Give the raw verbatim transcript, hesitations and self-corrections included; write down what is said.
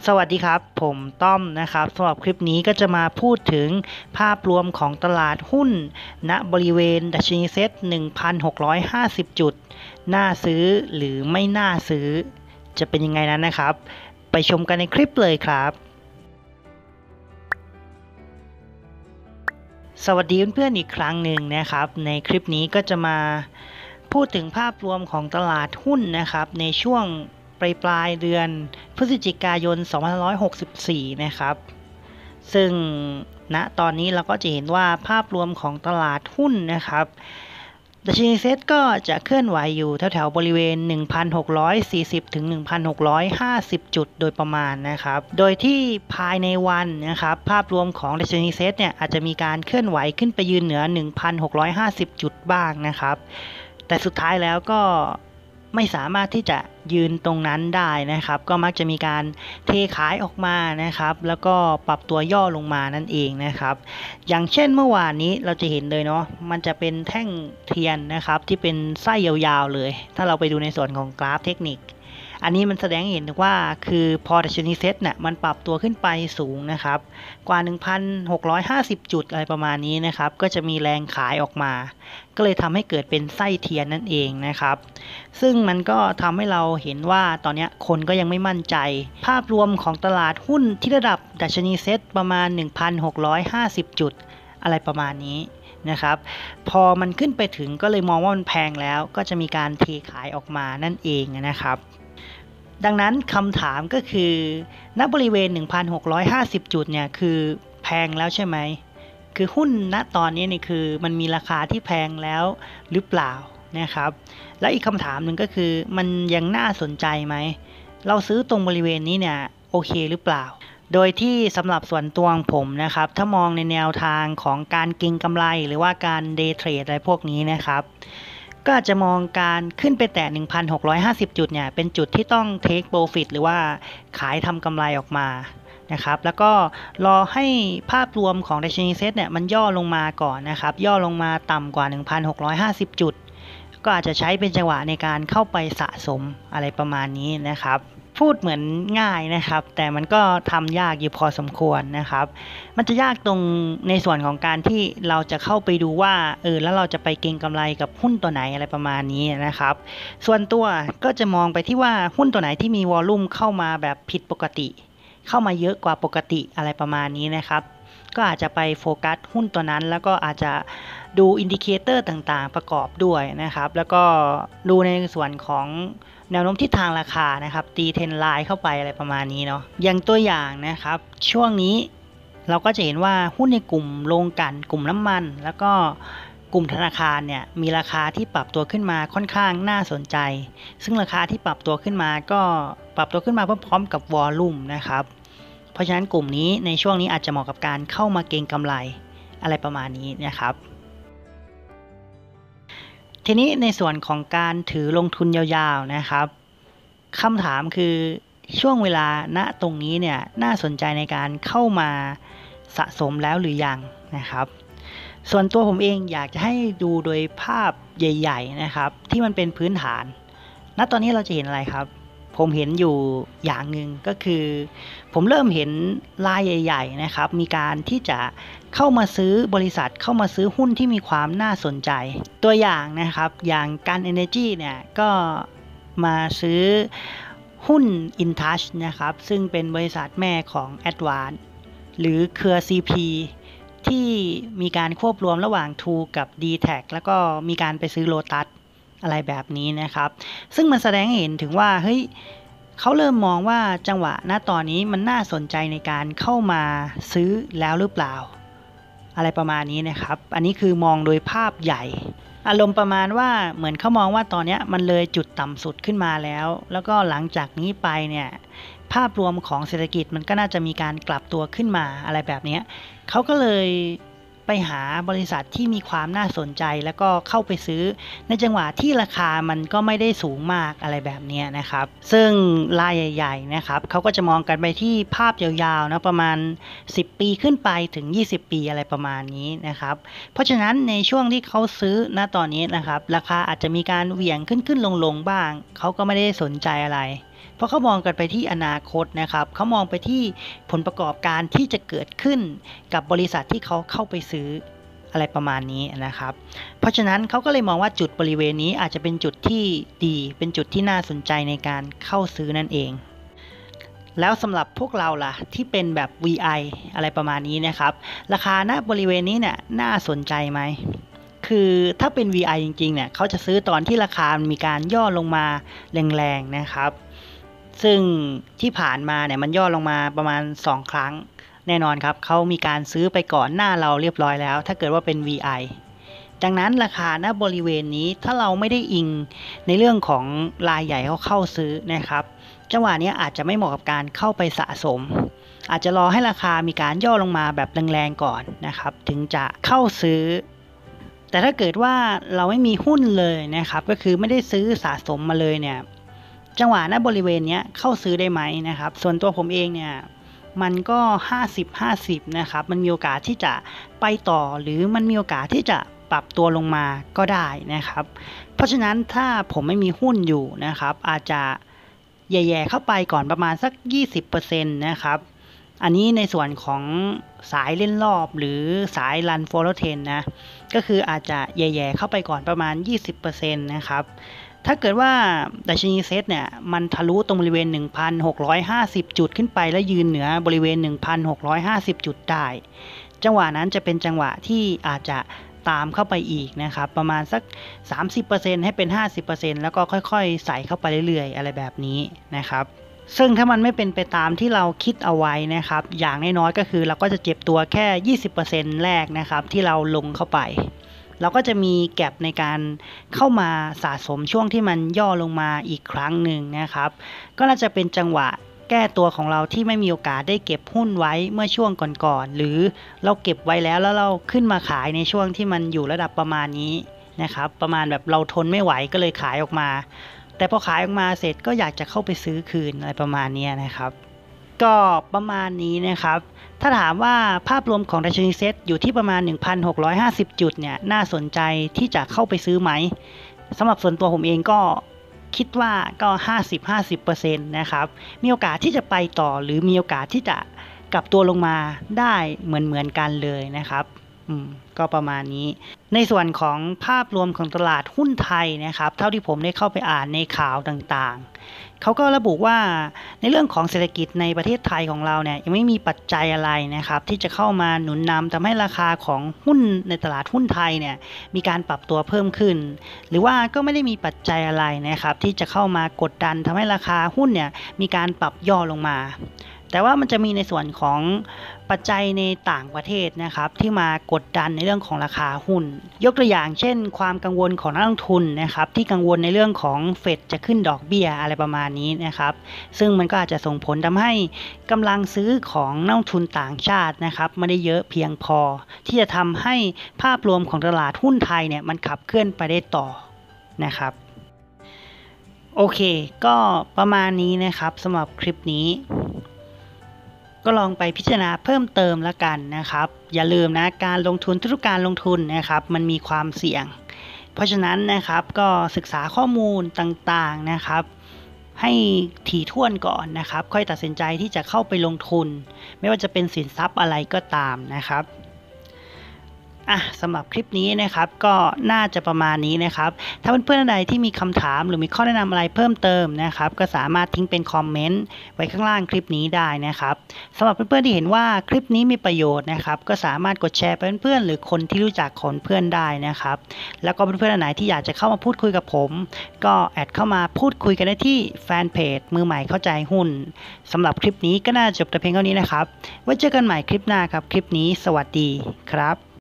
สวัสดีครับผมต้อมนะครับสำหรับคลิปนี้ก็จะมาพูดถึงภาพรวมของตลาดหุ้นณบริเวณดัชนีเซ็ต หนึ่งพันหกร้อยห้าสิบ จุดน่าซื้อหรือไม่น่าซื้อจะเป็นยังไงนั้นนะครับไปชมกันในคลิปเลยครับสวัสดีเพื่อนๆอีกครั้งหนึ่งนะครับในคลิปนี้ก็จะมาพูดถึงภาพรวมของตลาดหุ้นนะครับในช่วงปลายปลายเดือนพฤศจิกายนสองพันห้าร้อยหกสิบสี่นะครับซึ่งณตอนนี้เราก็จะเห็นว่าภาพรวมของตลาดหุ้นนะครับดัชนีเซ็ตก็จะเคลื่อนไหวอยู่แถวๆบริเวณ หนึ่งพันหกร้อยสี่สิบ ถึง หนึ่งพันหกร้อยห้าสิบ จุดโดยประมาณนะครับโดยที่ภายในวันนะครับภาพรวมของดัชนีเซ็ตเนี่ยอาจจะมีการเคลื่อนไหวขึ้นไปยืนเหนือ หนึ่งพันหกร้อยห้าสิบ จุดบ้างนะครับแต่สุดท้ายแล้วก็ไม่สามารถที่จะยืนตรงนั้นได้นะครับก็มักจะมีการเทขายออกมานะครับแล้วก็ปรับตัวย่อลงมานั่นเองนะครับอย่างเช่นเมื่อวานนี้เราจะเห็นเลยเนาะมันจะเป็นแท่งเทียนนะครับที่เป็นไส้ยาวๆเลยถ้าเราไปดูในส่วนของกราฟเทคนิคอันนี้มันแสดงให้เห็นว่าคือพอดัชนีเซ็ตเนี่ยมันปรับตัวขึ้นไปสูงนะครับกว่า หนึ่งพันหกร้อยห้าสิบ จุดอะไรประมาณนี้นะครับก็จะมีแรงขายออกมาก็เลยทำให้เกิดเป็นไส้เทียนนั่นเองนะครับซึ่งมันก็ทำให้เราเห็นว่าตอนนี้คนก็ยังไม่มั่นใจภาพรวมของตลาดหุ้นที่ระดับดัชนีเซ็ตประมาณ หนึ่งพันหกร้อยห้าสิบ จุดอะไรประมาณนี้นะครับพอมันขึ้นไปถึงก็เลยมองว่ามันแพงแล้วก็จะมีการเทขายออกมานั่นเองนะครับดังนั้นคำถามก็คือณบริเวณ หนึ่งพันหกร้อยห้าสิบ จุดเนี่ยคือแพงแล้วใช่ไหมคือหุ้นณตอนนี้นี่คือมันมีราคาที่แพงแล้วหรือเปล่านะครับและอีกคำถามหนึ่งก็คือมันยังน่าสนใจไหมเราซื้อตรงบริเวณนี้เนี่ยโอเคหรือเปล่าโดยที่สำหรับส่วนตัวของผมนะครับถ้ามองในแนวทางของการเก็งกำไรหรือว่าการเดย์เทรดอะไรพวกนี้นะครับก็อาจจะมองการขึ้นไปแตะ หนึ่งพันหกร้อยห้าสิบ จุดเนี่ยเป็นจุดที่ต้อง take profit หรือว่าขายทำกำไรออกมานะครับแล้วก็รอให้ภาพรวมของดัชนีเซ็ตเนี่ยมันย่อลงมาก่อนนะครับย่อลงมาต่ำกว่า หนึ่งพันหกร้อยห้าสิบ จุดก็อาจจะใช้เป็นจังหวะในการเข้าไปสะสมอะไรประมาณนี้นะครับพูดเหมือนง่ายนะครับแต่มันก็ทำยากอยู่พอสมควรนะครับมันจะยากตรงในส่วนของการที่เราจะเข้าไปดูว่าเออแล้วเราจะไปเก็งกำไรกับหุ้นตัวไหนอะไรประมาณนี้นะครับส่วนตัวก็จะมองไปที่ว่าหุ้นตัวไหนที่มีวอลลุ่มเข้ามาแบบผิดปกติเข้ามาเยอะกว่าปกติอะไรประมาณนี้นะครับก็อาจจะไปโฟกัสหุ้นตัวนั้นแล้วก็อาจจะดูอินดิเคเตอร์ต่างๆประกอบด้วยนะครับแล้วก็ดูในส่วนของแนวโน้มทิศทางราคานะครับตีเทรนไลน์เข้าไปอะไรประมาณนี้เนาะอย่างตัวอย่างนะครับช่วงนี้เราก็จะเห็นว่าหุ้นในกลุ่มโรงกลั่นกลุ่มน้ำมันแล้วก็กลุ่มธนาคารเนี่ยมีราคาที่ปรับตัวขึ้นมาค่อนข้างน่าสนใจซึ่งราคาที่ปรับตัวขึ้นมาก็ปรับตัวขึ้นมาพร้อมๆกับวอลลุ่มนะครับเพราะฉะนั้นกลุ่มนี้ในช่วงนี้อาจจะเหมาะกับการเข้ามาเก็งกำไรอะไรประมาณนี้นะครับทีนี้ในส่วนของการถือลงทุนยาวๆนะครับคำถามคือช่วงเวลาณตรงนี้เนี่ยน่าสนใจในการเข้ามาสะสมแล้วหรือยังนะครับส่วนตัวผมเองอยากจะให้ดูโดยภาพใหญ่ๆนะครับที่มันเป็นพื้นฐานณตอนนี้เราจะเห็นอะไรครับผมเห็นอยู่อย่างหนึ่งก็คือผมเริ่มเห็นรายใหญ่ๆนะครับมีการที่จะเข้ามาซื้อบริษัทเข้ามาซื้อหุ้นที่มีความน่าสนใจตัวอย่างนะครับอย่างการ Energy เนี่ยก็มาซื้อหุ้น InTouch นะครับซึ่งเป็นบริษัทแม่ของ Advance หรือเครือ ซี พี ที่มีการควบรวมระหว่าง True กับ ดี แท็ก แล้วก็มีการไปซื้อ Lotus อะไรแบบนี้นะครับซึ่งมันแสดงให้เห็นถึงว่าเฮ้ยเขาเริ่มมองว่าจังหวะณตอนนี้มันน่าสนใจในการเข้ามาซื้อแล้วหรือเปล่าอะไรประมาณนี้นะครับอันนี้คือมองโดยภาพใหญ่อารมณ์ประมาณว่าเหมือนเขามองว่าตอนนี้มันเลยจุดต่ำสุดขึ้นมาแล้วแล้วก็หลังจากนี้ไปเนี่ยภาพรวมของเศรษฐกิจมันก็น่าจะมีการกลับตัวขึ้นมาอะไรแบบนี้เขาก็เลยไปหาบริษัทที่มีความน่าสนใจแล้วก็เข้าไปซื้อในจังหวะที่ราคามันก็ไม่ได้สูงมากอะไรแบบนี้นะครับซึ่งรายใหญ่ๆนะครับเขาก็จะมองกันไปที่ภาพยาวๆนะประมาณสิบปีขึ้นไปถึงยี่สิบปีอะไรประมาณนี้นะครับเพราะฉะนั้นในช่วงที่เขาซื้อณตอนนี้นะครับราคาอาจจะมีการเหวี่ยงขึ้นๆลงๆบ้างเขาก็ไม่ได้สนใจอะไรเพราะเขามองกันไปที่อนาคตนะครับเขามองไปที่ผลประกอบการที่จะเกิดขึ้นกับบริษัทที่เขาเข้าไปซื้ออะไรประมาณนี้นะครับเพราะฉะนั้นเขาก็เลยมองว่าจุดบริเวณนี้อาจจะเป็นจุดที่ดีเป็นจุดที่น่าสนใจในการเข้าซื้อนั่นเองแล้วสำหรับพวกเราล่ะที่เป็นแบบ วี ไอ อะไรประมาณนี้นะครับราคาณบริเวณนี้เนี่ยน่าสนใจไหมคือถ้าเป็น วี ไอ จริงๆเนี่ยเขาจะซื้อตอนที่ราคามีการย่อลงมาแรงๆนะครับซึ่งที่ผ่านมาเนี่ยมันย่อลงมาประมาณสองครั้งแน่นอนครับเขามีการซื้อไปก่อนหน้าเราเรียบร้อยแล้วถ้าเกิดว่าเป็น วี ไอ ดังนั้นราคาณบริเวณนี้ถ้าเราไม่ได้อิงในเรื่องของรายใหญ่เขาเข้าซื้อนะครับจังหวะนี้อาจจะไม่เหมาะกับการเข้าไปสะสมอาจจะรอให้ราคามีการย่อลงมาแบบแรงๆก่อนนะครับถึงจะเข้าซื้อแต่ถ้าเกิดว่าเราไม่มีหุ้นเลยนะครับก็คือไม่ได้ซื้อสะสมมาเลยเนี่ยจังหวะณบริเวณนี้เข้าซื้อได้ไหมนะครับส่วนตัวผมเองเนี่ยมันก็ห้าสิบ ห้าสิบนะครับมันมีโอกาสที่จะไปต่อหรือมันมีโอกาสที่จะปรับตัวลงมาก็ได้นะครับเพราะฉะนั้นถ้าผมไม่มีหุ้นอยู่นะครับอาจจะแย่ๆเข้าไปก่อนประมาณสัก ยี่สิบเปอร์เซ็นต์ นะครับอันนี้ในส่วนของสายเล่นรอบหรือสาย Run Follow Trend นะก็คืออาจจะแย่ๆเข้าไปก่อนประมาณ ยี่สิบเปอร์เซ็นต์ นะครับถ้าเกิดว่าดัชนีเซตเนี่ยมันทะลุตรงบริเวณ หนึ่งพันหกร้อยห้าสิบ จุดขึ้นไปแล้วยืนเหนือบริเวณ หนึ่งพันหกร้อยห้าสิบ จุดได้จังหวะนั้นจะเป็นจังหวะที่อาจจะตามเข้าไปอีกนะครับประมาณสัก สามสิบเปอร์เซ็นต์ ให้เป็น ห้าสิบเปอร์เซ็นต์ แล้วก็ค่อยๆใส่เข้าไปเรื่อยๆอะไรแบบนี้นะครับซึ่งถ้ามันไม่เป็นไปตามที่เราคิดเอาไว้นะครับอย่างน้อยๆก็คือเราก็จะเจ็บตัวแค่ ยี่สิบเปอร์เซ็นต์ แรกนะครับที่เราลงเข้าไปเราก็จะมีแก็ปในการเข้ามาสะสมช่วงที่มันย่อลงมาอีกครั้งหนึ่งนะครับก็น่าจะเป็นจังหวะแก้ตัวของเราที่ไม่มีโอกาสได้เก็บหุ้นไว้เมื่อช่วงก่อนๆหรือเราเก็บไว้แล้วแล้วเราขึ้นมาขายในช่วงที่มันอยู่ระดับประมาณนี้นะครับประมาณแบบเราทนไม่ไหวก็เลยขายออกมาแต่พอขายออกมาเสร็จก็อยากจะเข้าไปซื้อคืนอะไรประมาณนี้นะครับก็ประมาณนี้นะครับถ้าถามว่าภาพรวมของดัชนีเซ็ตอยู่ที่ประมาณ หนึ่งพันหกร้อยห้าสิบ จุดเนี่ยน่าสนใจที่จะเข้าไปซื้อไหมสำหรับส่วนตัวผมเองก็คิดว่าก็ ห้าสิบ ห้าสิบเปอร์เซ็นต์ นะครับมีโอกาสที่จะไปต่อหรือมีโอกาสที่จะกลับตัวลงมาได้เหมือนเหมือนกันเลยนะครับอืมก็ประมาณนี้ในส่วนของภาพรวมของตลาดหุ้นไทยนะครับเท่าที่ผมได้เข้าไปอ่านในข่าวต่างๆเขาก็ระบุว่าในเรื่องของเศรษฐกิจในประเทศไทยของเราเนี่ยยังไม่มีปัจจัยอะไรนะครับที่จะเข้ามาหนุนนำทำให้ราคาของหุ้นในตลาดหุ้นไทยเนี่ยมีการปรับตัวเพิ่มขึ้นหรือว่าก็ไม่ได้มีปัจจัยอะไรนะครับที่จะเข้ามากดดันทำให้ราคาหุ้นเนี่ยมีการปรับย่อลงมาแต่ว่ามันจะมีในส่วนของปัจจัยในต่างประเทศนะครับที่มากดดันในเรื่องของราคาหุ้นยกตัวอย่างเช่นความกังวลของนักลงทุนนะครับที่กังวลในเรื่องของเฟดจะขึ้นดอกเบี้ยอะไรประมาณนี้นะครับซึ่งมันก็อาจจะส่งผลทำให้กำลังซื้อของนักลงทุนต่างชาตินะครับไม่ได้เยอะเพียงพอที่จะทำให้ภาพรวมของตลาดหุ้นไทยเนี่ยมันขับเคลื่อนไปได้ต่อนะครับโอเคก็ประมาณนี้นะครับสำหรับคลิปนี้ก็ลองไปพิจารณาเพิ่มเติมแล้วกันนะครับอย่าลืมนะการลงทุนทุกการลงทุนนะครับมันมีความเสี่ยงเพราะฉะนั้นนะครับก็ศึกษาข้อมูลต่างๆนะครับให้ถี่ถ้วนก่อนนะครับค่อยตัดสินใจที่จะเข้าไปลงทุนไม่ว่าจะเป็นสินทรัพย์อะไรก็ตามนะครับอ่ะสำหรับคลิปนี้นะครับก็น่าจะประมาณนี้นะครับถ้าเพื่อนๆใดที่มีคำถามหรือมีข้อแนะนำอะไรเพิ่มเติมนะครับก็สามารถทิ้งเป็นคอมเมนต์ไว้ข้างล่างคลิปนี้ได้นะครับสำหรับเพื่อนๆที่เห็นว่าคลิปนี้มีประโยชน์นะครับก็สามารถกดแชร์ไปเพื่อนๆหรือคนที่รู้จักของเพื่อนได้นะครับแล้วก็เพื่อนๆไหนที่อยากจะเข้ามาพูดคุยกับผมก็แอดเข้ามาพูดคุยกันได้ที่แฟนเพจมือใหม่เข้าใจหุ้นสำหรับคลิปนี้ก็น่าจบแต่เพียงเท่านี้นะครับไว้เจอกันใหม่คลิปหน้าครับคลิปนี้สวัสดีครับ